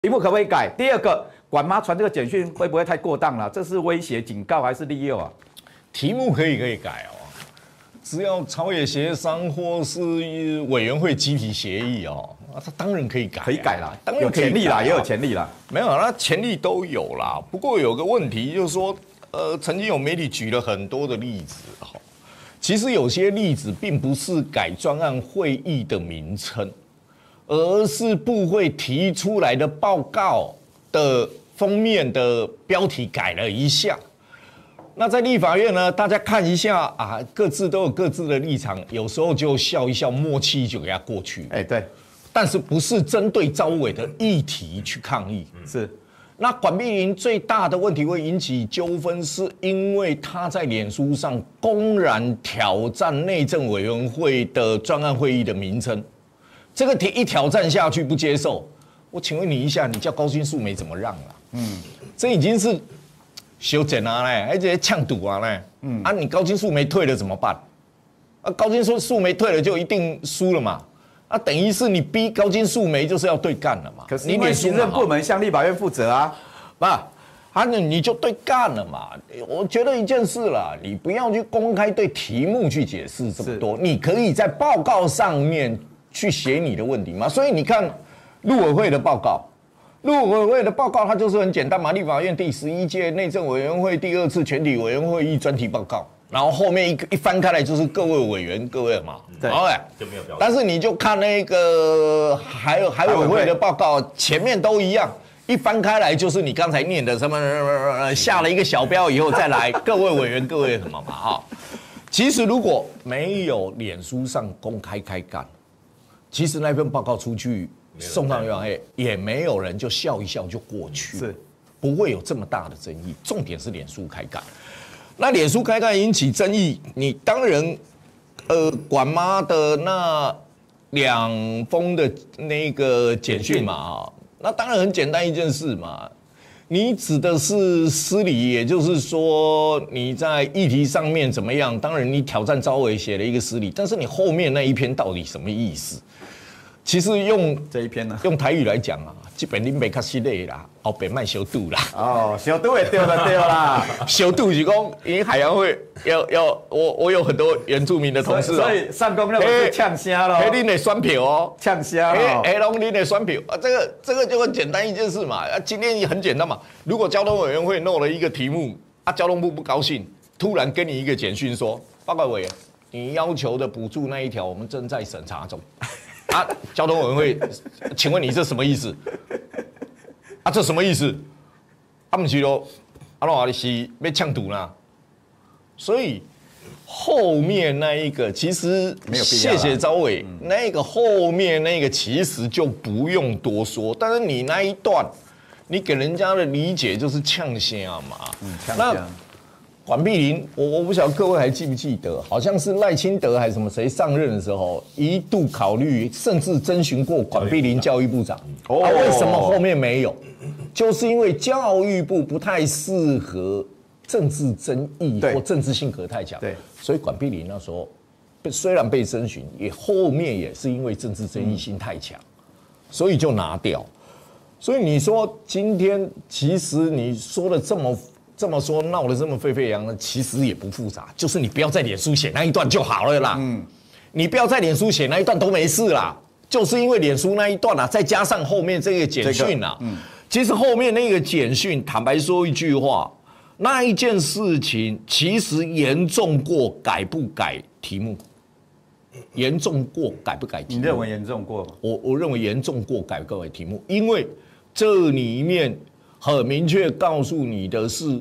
题目可不可以改？第二个，管妈传这个简讯会不会太过当了？这是威胁、警告还是利诱啊？ 题目可以改哦，只要朝野协商或是委员会集体协议哦，他当然可以改， 可以改啦， 当然有权利啦，也有权利啦。 没有，那权利都有啦。不过有个问题就是说，曾经有媒体举了很多的例子哈，其实有些例子并不是改专案会议的名称。而是部会提出来的报告的封面的标题改了一下。那在立法院呢，大家看一下啊，各自都有各自的立场，有时候就笑一笑，默契就给他过去。 对。 但是不是针对召委的议题去抗议？ 是。 那管碧玲最大的问题会引起纠纷，是因为他在脸书上公然挑战内政委员会的专案会议的名称。这个一挑战下去不接受，我请问你一下，你叫高金素梅怎么让啊？这已经是修剪啊嘞，而且呛赌啊嘞，你高金素梅退了怎么办？高金素梅退了就一定输了嘛？等于是你逼高金素梅就是要对干了嘛？ 可是因为行政部门向立法院负责啊， 你就对干了嘛？我觉得一件事啦，你不要去公开对题目去解释这么多，你可以在报告上面去写你的问题嘛，所以你看陆委会的报告，它就是很简单嘛，立法院第11届内政委员会第2次全体委员会议专题报告，然后后面一翻开来就是各位委员各位嘛， 对， 就没有标准。 但是你就看那个海委会的报告，前面都一样，一翻开来就是你刚才念的什么下了一个小标以后再来各位委员各位什么嘛哈。其实如果没有脸书上公开开干。其实那份报告出去送上院会，也没有人就笑一笑就过去， 是不会有这么大的争议。重点是脸书开干，那脸书开干引起争议，你当然，管妈的那2封的那个简讯嘛，那当然很简单一件事嘛。你指的是失礼，也就是说你在议题上面怎么样？当然你挑战召委写了一个失礼，但是你后面那一篇到底什么意思？其实用这一篇呢， 用台语来讲啊，基本你没较失礼啦，后边卖小度啦。 小度也对啦。 小度是讲，因为海洋会我有很多原住民的同事， 所以上公认为是呛虾咯。 你的选票哦， 呛虾哦， 拢你的选票啊，这个就很简单一件事嘛。今天也很简单嘛，如果交通委员会弄了一个题目，交通部不高兴，突然给你一个简讯说，报告委员，你要求的补助那一条，我们正在审查中。交通委员会，请问你这什么意思？这什么意思？不是咯，你是要呛赌啦。所以后面那一个其实没有必要， 谢谢召委，那个后面那个其实就不用多说。但是你那一段，你给人家的理解就是呛虾嘛。 呛虾。 管碧玲，我不晓得各位还记不记得，好像是赖清德还是什么谁上任的时候，一度考虑甚至征询过管碧玲教育部长。为什么后面没有？就是因为教育部不太适合政治争议或政治性格太强。 对， 所以管碧玲那时候虽然被征询，后面也是因为政治争议性太强，所以就拿掉。所以你说今天其实你说的这么说闹得这么沸沸扬扬，其实也不复杂，就是你不要在脸书写那一段就好了啦。你不要在脸书写那一段都没事啦，就是因为脸书那一段啊，再加上后面这个简讯啊，其实后面那个简讯，坦白说一句话，那一件事情其实严重过改不改题目，严重过改不改题目。 你认为严重过吗？ 我认为严重过改不改题目，因为这里面很明确告诉你的是。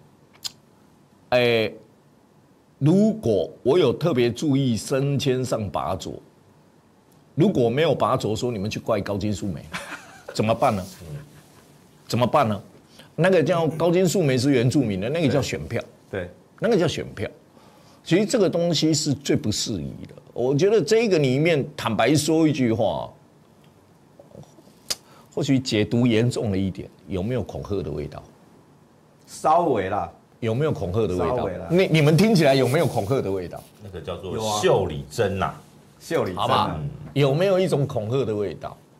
如果我有特别注意升迁上拔擢，如果没有拔擢，说你们去怪高金素梅，怎么办呢？怎么办呢？那个叫高金素梅是原住民的，那个叫选票， 对， 那个叫选票。其实这个东西是最不适宜的。我觉得这个里面，坦白说一句话，或许解读严重了一点，有没有恐吓的味道？ 稍微啦。 有没有恐吓的味道？你们听起来有没有恐吓的味道？ 那个叫做袖里针呐， 袖里针， 好吧？有没有一种恐吓的味道？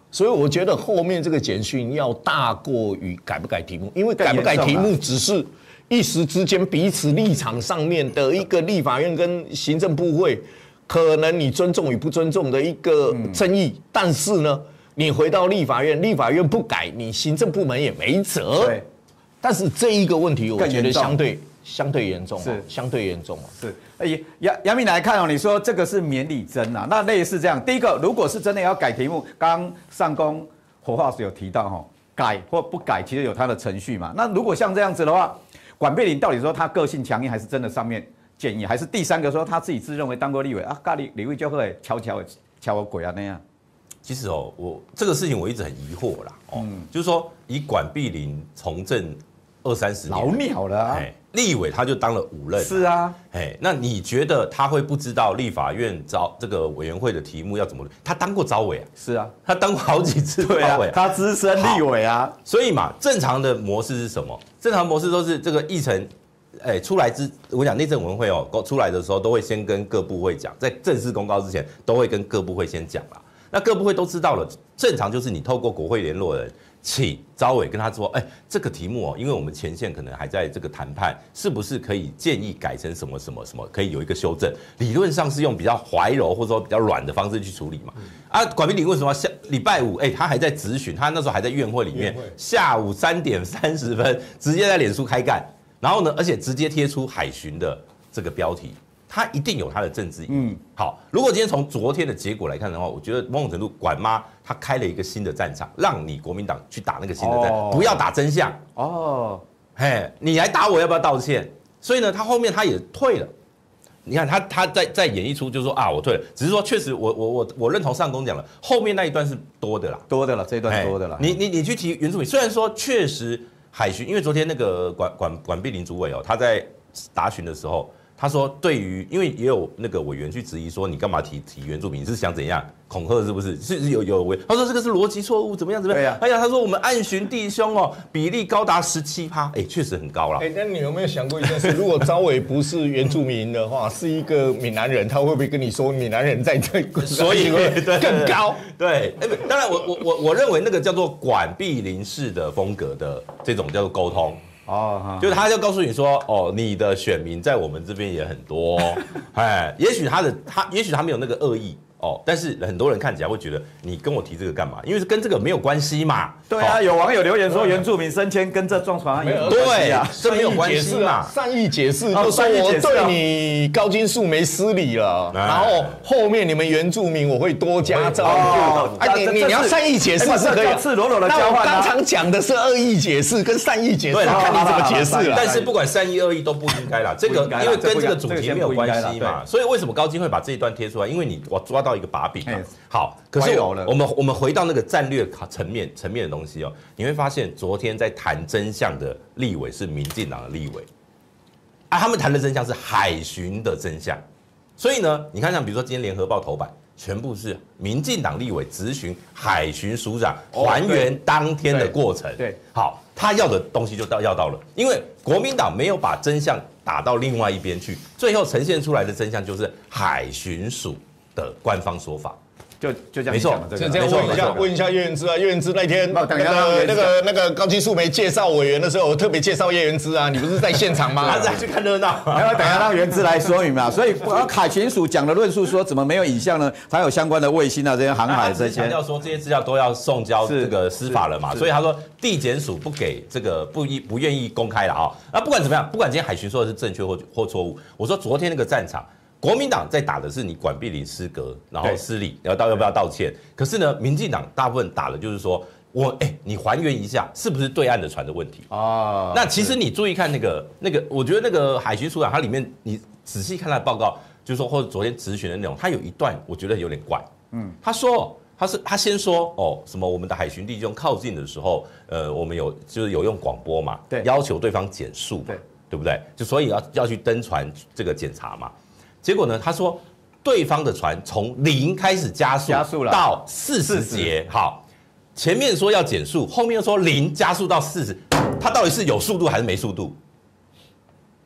所以我觉得后面这个简讯要大过于改不改题目，因为改不改题目只是一时之间彼此立场上面的一个立法院跟行政部会可能你尊重与不尊重的一个争议，但是呢，你回到立法院，立法院不改，你行政部门也没辙。 对， 但是这一个问题，我觉得相对严重， 是相对严重。 是，杨明来看哦，你说这个是免礼真啊，那类似这样，第一个，如果是真的要改题目，刚刚上公活化石有提到哈，改或不改，其实有它的程序嘛。那如果像这样子的话，管碧玲到底说他个性强硬，还是真的上面建议，还是第三个说他自己自认为当过立委啊，咖喱立委就会悄我鬼啊那样？ 其实哦，我这个事情我一直很疑惑啦，就是说以管碧玲从政20-30年老鸟了啊， 立委他就当了5任， 是啊， 那你觉得他会不知道立法院这个委员会的题目要怎么？他当过召委啊， 是啊， 他当过好几次召委， 他资深立委啊， 所以嘛，正常的模式是什么？正常模式都是这个议程，出来我讲内政委员会哦，出来的时候都会先跟各部会讲，在正式公告之前都会跟各部会先讲啦。那各部会都知道了，正常就是你透过国会联络人，请召委跟他说，这个题目哦，因为我们前线可能还在这个谈判，是不是可以建议改成什么什么什么，可以有一个修正？理论上是用比较怀柔或者说比较软的方式去处理嘛。管碧玲为什么礼拜5，他还在质询，他那时候还在院会里面，下午3点30分直接在脸书开干，然后呢，而且直接贴出海巡的这个标题。他一定有他的政治意义。好，如果今天从昨天的结果来看的话，我觉得某种程度管妈他开了一个新的战场，让你国民党去打那个新的战场，不要打真相。你来打我要不要道歉？所以呢，他后面他也退了。你看他在演绎出就是说啊，我退了，只是说确实我认同上公讲了，后面那一段是多的啦， 这一段多的啦。 你去提原住民，虽然说确实海巡，因为昨天那个管碧玲主委哦，他在答询的时候。他说：“对于，因为也有那个委员去质疑说，你干嘛提原住民？你是想怎样恐吓是不是？是有违？他说这个是逻辑错误，怎么样？哎呀，他说我们暗巡弟兄哦，比例高达17%，确实很高了。 那你有没有想过一件事？如果召委不是原住民的话，是一个闽南人，他会不会跟你说闽南人在这？ 所以更高？ 对，当然我认为那个叫做管碧玲式的风格的这种叫做沟通。”就是他就告诉你说，你的选民在我们这边也很多，也许他没有那个恶意但是很多人看起来会觉得你跟我提这个干嘛？因为是跟这个没有关系嘛。 对啊，有网友留言说原住民升迁跟这撞船案有关系啊， 这没有关系嘛。 善意解释，就说我对你高金素梅失礼了，然后后面你们原住民我会多加照顾。你要善意解释是可以， 赤裸裸的交换。 刚常讲的是恶意解释跟善意解释，看你怎么解释了。 但是不管善意恶意都不应该啦，这个因为跟这个主题没有关系嘛，所以为什么高金会把这一段贴出来？因为我抓到一个把柄嘛。好，可是我们回到那个战略层面的东西你会发现昨天在谈真相的立委是民进党的立委，他们谈的真相是海巡的真相，所以呢，你看像比如说今天联合报头版全部是民进党立委质询海巡署长还原当天的过程， 对， 好，他要的东西就要到了，因为国民党没有把真相打到另外一边去，最后呈现出来的真相就是海巡署的官方说法。 就这样， 没错， 这样问一下叶元之啊，叶元之那天那个高金素梅介绍委员的时候，我特别介绍叶元之啊，你不是在现场吗？ 他在去看热闹， 然后等一下让元之来说明嘛。所以海巡署讲的论述说，怎么没有影像呢？它有相关的卫星啊，这些航海这些。强调说这些资料都要送交这个司法了嘛，所以他说地检署不给这个不愿意公开了啊。那不管怎么样，不管今天海巡说的是正确或错误，我说昨天那个战场。国民党在打的是你管碧玲失格，然后失礼，然后要不要道歉？可是呢，民进党大部分打的就是说，你还原一下，是不是对岸的船的问题啊？那其实你注意看那个，我觉得那个海巡署长，它里面你仔细看他的报告，就是说或者昨天质询的内容，他有一段我觉得有点怪。他说他先说什么我们的海巡弟兄靠近的时候，我们有用广播嘛， 对， 要求对方减速嘛，对不对？就所以要去登船这个检查嘛。结果呢？他说，对方的船从0开始加速到40节，好，前面说要减速，后面又说0加速到40，他到底是有速度还是没速度？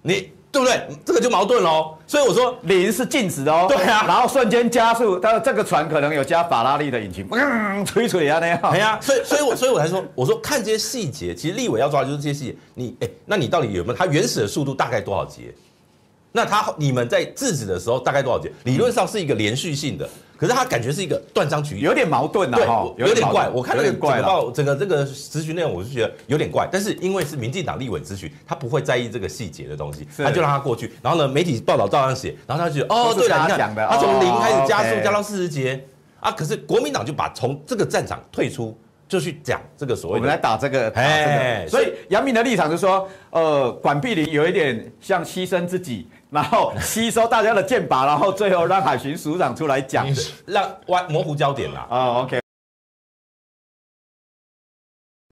对不对？这个就矛盾喽。所以我说零是静止的哦， 对啊然后瞬间加速，但是这个船可能有加法拉利的引擎，吹啊那样。 哎呀，所以我才说，我说看这些细节，其实立委要抓的就是这些细节。那你到底有没有它原始的速度大概多少节？那你们在制止的时候大概多少节？理论上是一个连续性的，可是它感觉是一个断章取义， 有点矛盾啊， 对，有点怪。我看那个整个这个咨询内容，我是觉得有点怪。但是因为是民进党立委咨询，他不会在意这个细节的东西，他就让他过去。然后呢，媒体报道照样写，然后他就觉得哦，对了，你看他从0开始加速加到40节啊，可是国民党就把从这个战场退出。就去讲这个所谓的， 我们来打这个，所以杨明的立场是说，管碧玲有一点像牺牲自己，然后吸收大家的剑拔，然后最后让海巡署长出来讲， 让模糊焦点啦。 哦 ，OK。